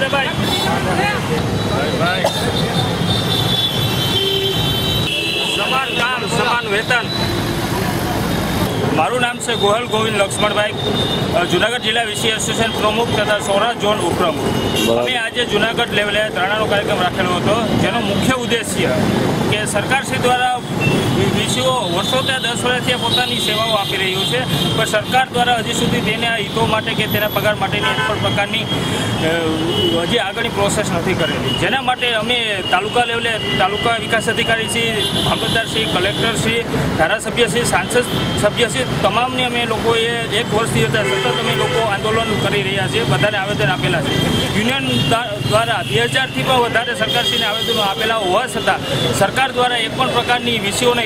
સમાન કામ સમાન વેતન। મારું નામ છે ગોહલ ગોવિંદ લક્ષ્મણભાઈ, જુનાગઢ જિલ્લા વીસી એસોસિએશન પ્રમુખ તથા સૌરાષ્ટ્ર ઝોન ઉપપ્રમુખ। અમે આજે જુનાગઢ લેવલે ધરણાનો કાર્યક્રમ રાખેલો હતો, જેનો મુખ્ય ઉદ્દેશ્ય કે સરકારશ્રી દ્વારા વીસીઓ વર્ષોથી 10 વર્ષથી પોતાની સેવાઓ આપી રહ્યું છે, પણ સરકાર દ્વારા હજી સુધી તેના હિતો માટે કે તેના પગાર માટેની એક પણ પ્રકારની હજી આગળની પ્રોસેસ નથી કરેલી, જેના માટે અમે તાલુકા લેવલે તાલુકા વિકાસ અધિકારીશ્રી, મામલતદારશ્રી, કલેક્ટરશ્રી, ધારાસભ્યશ્રી, સાંસદ સભ્યશ્રી તમામને અમે લોકોએ 1 વર્ષથી સતત અમે લોકો આંદોલન કરી રહ્યા છીએ, બધાને આવેદન આપેલા છે। યુનિયન દ્વારા 2000થી પણ વધારે સરકારશ્રીને આવેદનો આપેલા હોવા છતાં સરકાર દ્વારા એક પણ પ્રકારની વીસીઓના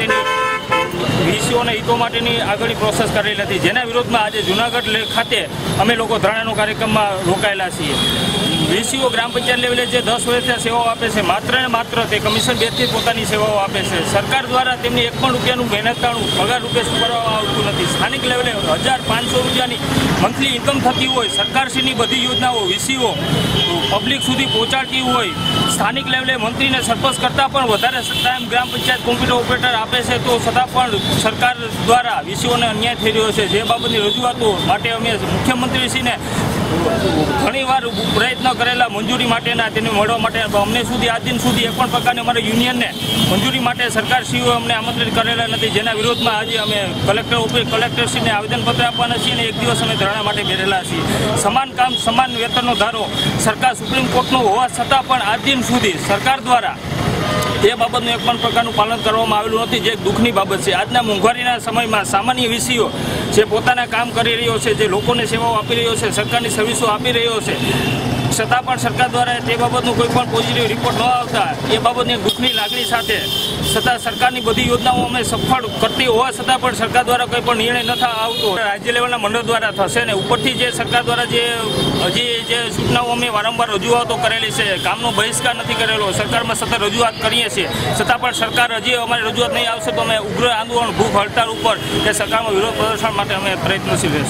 હિતો માટેની આગળની પ્રોસેસ કરેલી નથી, જેના વિરોધમાં આજે જુનાગઢ ખાતે અમે લોકો ધરણાનો કાર્યક્રમમાં રોકાયેલા છીએ। વીસીઓ ગ્રામ પંચાયત લેવલે જે 10 વર્ષથી સેવાઓ આપે છે, માત્ર ને માત્ર તે કમિશન બેઝથી પોતાની સેવાઓ આપે છે। સરકાર દ્વારા તેમની 1 પણ રૂપિયાનું મહેનતાણું પગાર રૂપે સ્વીકારવામાં આવતું નથી। સ્થાનિક લેવલે 1500 રૂપિયાની મંથલી ઇન્કમ થતી હોય, સરકારશ્રીની બધી યોજનાઓ વીસીઓ પબ્લિક સુધી પહોંચાડતી હોય, સ્થાનિક લેવલે મંત્રીને સરપંચ કરતાં પણ વધારે ટાઈમ ગ્રામ પંચાયત કોમ્પ્યુટર ઓપરેટર આપે છે, તો છતાં પણ સરકાર દ્વારા વીસીઓને અન્યાય થઈ રહ્યો છે। જે બાબતની રજૂઆતો માટે અમે મુખ્યમંત્રીશ્રીને ઘણીવાર પ્રયત્ન કરેલા મંજૂરી માટેના, તેને મળવા માટે અમને સુધી આજ દિન સુધી એક પણ પ્રકારની અમારા યુનિયનને મંજૂરી માટે સરકારશ્રીઓ અમને આમંત્રિત કરેલા નથી, જેના વિરોધમાં આજે અમે કલેક્ટરશ્રીને આવેદનપત્ર આપવાના છીએ અને 1 દિવસ અમે ધરણા માટે બેઠેલા છીએ। સમાન કામ સમાન વેતનનો ધારો સરકાર સુપ્રીમ કોર્ટનો હોવા છતાં પણ આજ દિન સુધી સરકાર દ્વારા તે બાબતનું એક પણ પ્રકારનું પાલન કરવામાં આવેલું નથી, જે દુઃખની બાબત છે। આજના મોંઘવારીના સમયમાં સામાન્ય વીસીઓ જે પોતાના કામ કરી રહ્યો છે, જે લોકોને સેવાઓ આપી રહ્યો છે, સરકારની સર્વિસો આપી રહ્યો છે, છતાં પણ સરકાર દ્વારા તે બાબતનું કોઈ પણ પોઝિટિવ રિપોર્ટ ન આવતા એ બાબતની દુઃખની લાગણી સાથે છતાં સરકારની બધી યોજનાઓ અમે સફળ કરતી હોવા છતાં પણ સરકાર દ્વારા કોઈ પણ નિર્ણય નથી આવતો। રાજ્ય લેવલના મંડળ દ્વારા થશે ને ઉપરથી જે સરકાર દ્વારા હજી જે સૂચનાઓ અમે વારંવાર રજૂઆતો કરેલી છે, કામનો બહિષ્કાર નથી કરેલો, સરકારમાં સતત રજૂઆત કરીએ છીએ, છતાં પણ સરકાર હજી અમારી રજૂઆત નહીં આવશે તો અમે ઉગ્ર આંદોલન, ભૂખ હડતાળ ઉપર કે સરકારમાં વિરોધ પ્રદર્શન માટે અમે પ્રયત્નશીલ રહેશું।